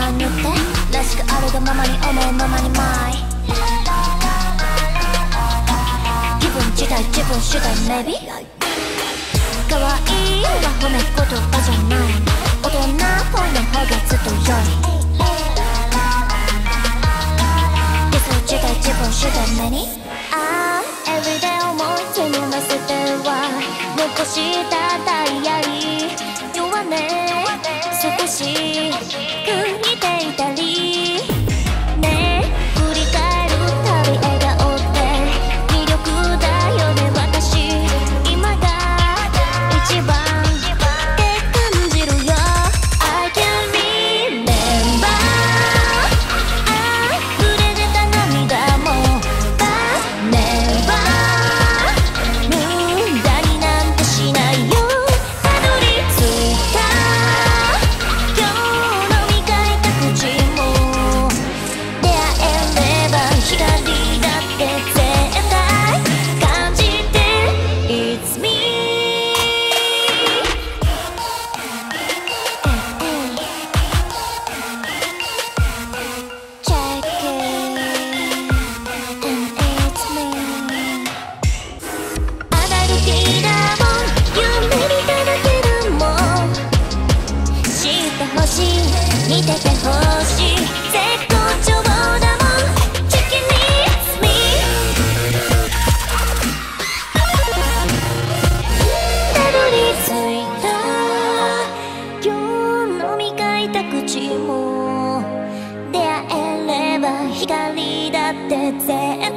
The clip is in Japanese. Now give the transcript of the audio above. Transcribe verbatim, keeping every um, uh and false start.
んにってらしくあるがままに思うままにマイ気分自体自分次第 maybe 可愛いは褒め言葉じゃない大人っぽいの方がずっと良い理想自体自分次第目にああ everyday 思いつに乗せては残したダイアリー弱音少し似ていたりねえ振り返るたび笑顔って魅力だよね私今が一番って感じるよ I can remember 溢れ出た涙も But never 無駄になんてしないよたどり着いた今日の磨いた口も出会えれば光だって絶対感じて It's me Check it and it's me アダルティだもん夢見ただけだもん知ってほしい見ててほしい絶好調だもん Check it it's me たどり着いた今日の磨いた口も出会えれば光だって絶